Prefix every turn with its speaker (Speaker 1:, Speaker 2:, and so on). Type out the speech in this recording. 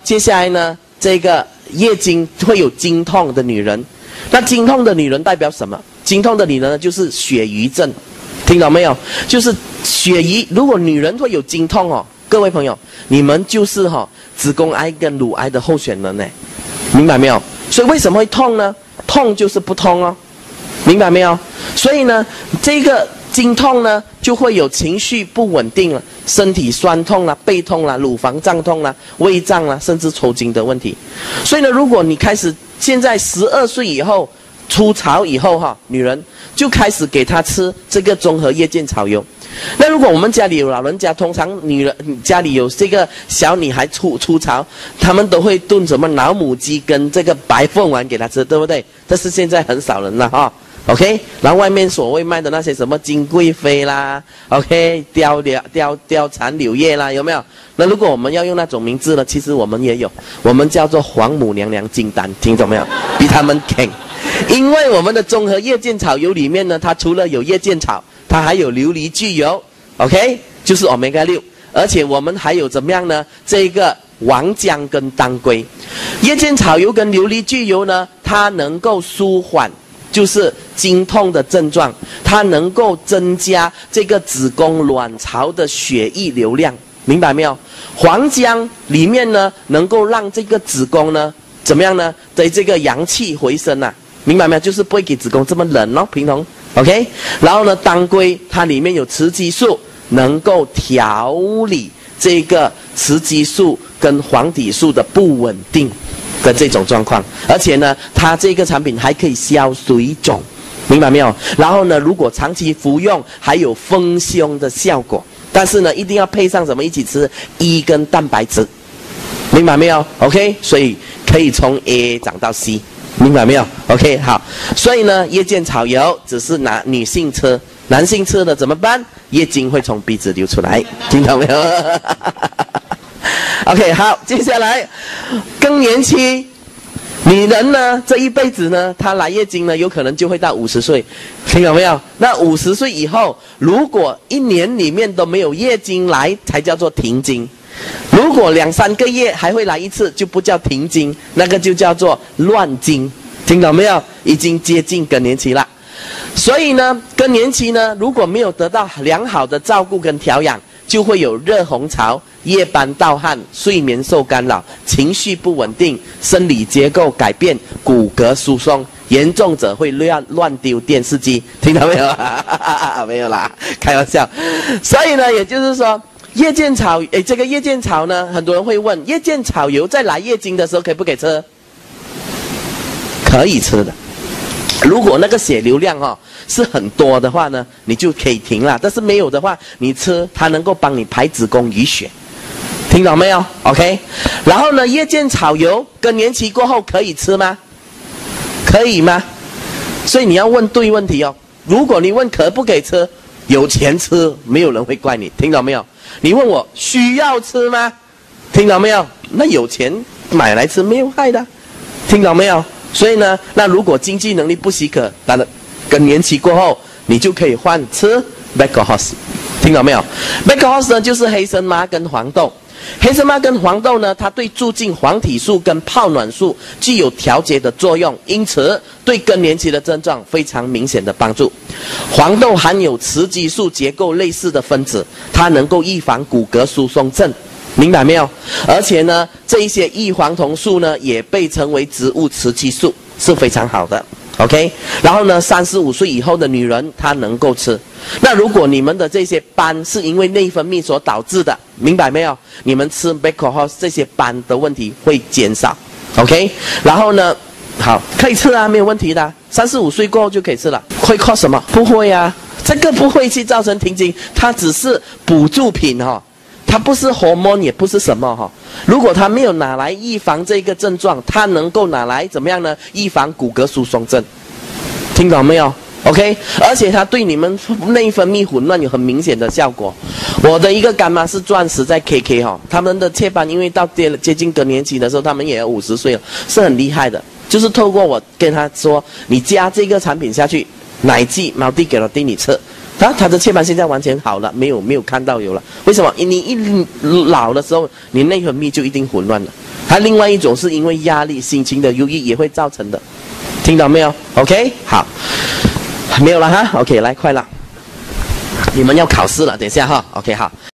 Speaker 1: 接下来呢，这个月经会有经痛的女人，那经痛的女人代表什么？经痛的女人呢，就是血瘀症，听到没有？就是血瘀。如果女人会有经痛哦，各位朋友，你们就是子宫癌跟乳癌的候选人呢，明白没有？所以为什么会痛呢？痛就是不通哦，明白没有？所以呢，这个经痛呢，就会有情绪不稳定了，身体酸痛啦、背痛啦、乳房胀痛啦、胃胀啦，甚至抽筋的问题。所以呢，如果你开始现在12岁以后初潮以后女人就开始给她吃这个综合夜间草油。那如果我们家里有老人家，通常女人家里有这个小女孩初潮，他们都会炖什么老母鸡跟这个白凤丸给她吃，对不对？但是现在很少人了OK， 然后外面所谓卖的那些什么金贵妃啦 ，OK， 貂蝉柳叶啦，有没有？那如果我们要用那种名字呢，其实我们也有，我们叫做皇母娘娘金丹，听懂没有？比他们强，因为我们的综合夜间草油里面呢，它除了有夜间草，它还有琉璃聚油 ，OK， 就是 Omega 6，而且我们还有怎么样呢？这个王姜跟当归，夜间草油跟琉璃聚油呢，它能够舒缓就是经痛的症状，它能够增加这个子宫卵巢的血液流量，明白没有？黄姜里面呢，能够让这个子宫呢怎么样呢？的这个阳气回升啊，明白没有？就是不会给子宫这么冷哦，平衡 OK。然后呢，当归它里面有雌激素，能够调理这个雌激素跟黄体素的不稳定的这种状况，而且呢，它这个产品还可以消水肿，明白没有？然后呢，如果长期服用，还有丰胸的效果。但是呢，一定要配上什么一起吃？E跟蛋白质，明白没有 ？OK， 所以可以从 A 长到 C， 明白没有 ？OK， 好。所以呢，夜间草油只是拿女性吃，男性吃的怎么办？月经会从鼻子流出来，听到没有？OK， 好，接下来更年期，女人呢这一辈子呢，她来月经呢，有可能就会到50岁，听到没有？那50岁以后，如果1年里面都没有月经来，才叫做停经；如果2、3个月还会来一次，就不叫停经，那个就叫做乱经，听到没有？已经接近更年期了。所以呢，更年期呢，如果没有得到良好的照顾跟调养，就会有热红潮、夜班盗汗、睡眠受干扰、情绪不稳定、生理结构改变、骨骼疏松，严重者会乱丢电视机，听到没有？没有啦，开玩笑。所以呢，也就是说，夜间草，这个夜间草呢，很多人会问，夜间草油在来月经的时候可不可以吃？可以吃的。如果那个血流量是很多的话呢，你就可以停了。但是没有的话，你吃它能够帮你排子宫淤血，听到没有 ？OK。然后呢，夜间草油更年期过后可以吃吗？可以吗？所以你要问对问题哦。如果你问可不可以吃，有钱吃，没有人会怪你，听到没有？你问我需要吃吗？听到没有？那有钱买来吃没有害的，听到没有？所以呢，那如果经济能力不许可，当然更年期过后，你就可以换吃 Beckerhorst， 听到没有 ？Beckerhorst 呢就是黑参麻跟黄豆。黑参麻跟黄豆呢，它对促进黄体素跟泡暖素具有调节的作用，因此对更年期的症状非常明显的帮助。黄豆含有雌激素结构类似的分子，它能够预防骨骼疏松症。明白没有？而且呢，这一些异黄酮素呢，也被称为植物雌激素，是非常好的。OK， 然后呢，35岁以后的女人她能够吃。那如果你们的这些斑是因为内分泌所导致的，明白没有？你们吃 Beckerhorst 这些斑的问题会减少。OK， 然后呢，好，可以吃啊，没有问题的。35岁过后就可以吃了。会 cause 什么？不会啊，这个不会去造成停经，它只是补助品它不是 hormone， 也不是什么如果它没有拿来预防这个症状，它能够拿来怎么样呢？预防骨骼疏松症，听懂没有 ？OK， 而且它对你们内分泌混乱有很明显的效果。我的一个干妈是钻石在 KK 他们的切班因为到接近更年期的时候，他们也要50岁了，是很厉害的。就是透过我跟他说，你加这个产品下去，奶剂毛地给了丁你吃。他的切盘现在完全好了，没有看到有了。为什么？你一老的时候，你内分泌就一定混乱了。 它另外一种是因为压力、心情的忧郁也会造成的，听到没有 ？OK， 好，没有了哈。OK， 来快了，你们要考试了，等一下哈。OK， 好。